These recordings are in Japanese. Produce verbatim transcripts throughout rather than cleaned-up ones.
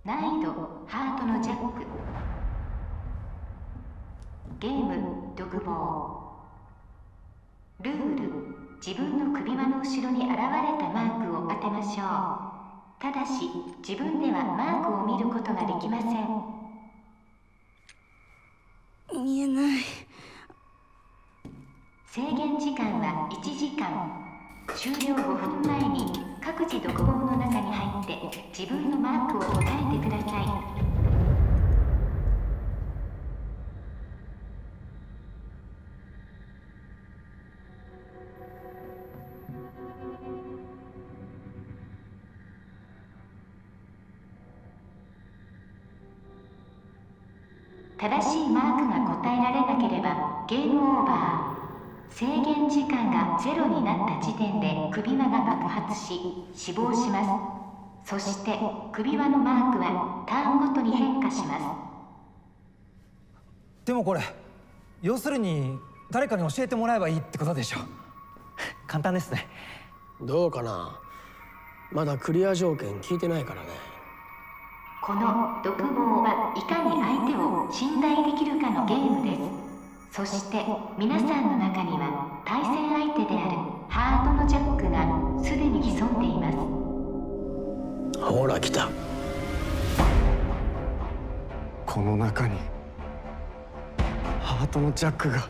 難易度ハートのジャック。ゲーム独房。ルール、自分の首輪の後ろに現れたマークを当てましょう。ただし自分ではマークを見ることができません。 見えない。 制限時間はいちじかん。終了ごふんまえに各自独房の中に入って自分のマークを答えてください。正しいマークが答えられなければゲームオーバー。制限時間がゼロになった時点で首輪が爆発し死亡します。そして首輪のマークはターンごとに変化します。 でもこれ要するに誰かに教えてもらえばいいってことでしょ。簡単ですね。 どうかな、まだクリア条件聞いてないからね。 この独房はいかに相手を信頼できるかのゲームです。そして皆さんの中には対戦相手であるハートのジャックがすでに潜んでいます。 ほら来た。 この中にハートのジャックが。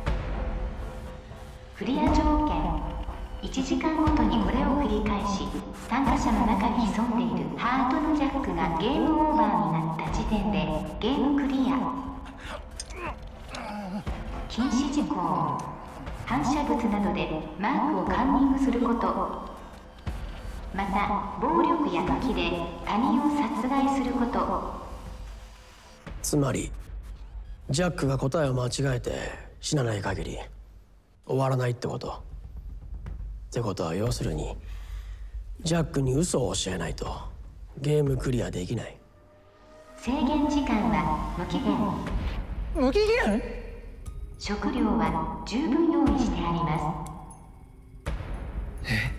クリア条件、いちじかんごとにこれを繰り返し参加者の中に潜んでいるハートのジャックがゲームオーバーになった時点でゲームクリア。禁止事項、反射物などでマークをカンニングすること、また暴力や武器で他人を殺害すること。 つまりジャックが答えを間違えて死なない限り終わらないってこと。ってことは要するにジャックに嘘を教えないとゲームクリアできない。 制限時間は無期限。 無期限？ 食料は十分用意してあります。 え？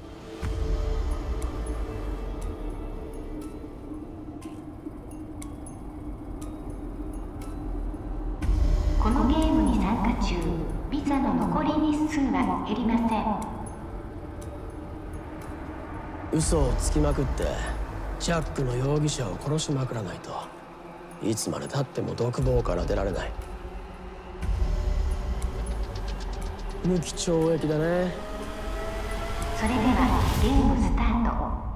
このゲームに参加中、ビザの残り日数は減りません。 嘘をつきまくってジャックの容疑者を殺しまくらないといつまでたっても独房から出られない。無期懲役だね。 それではゲームスタート。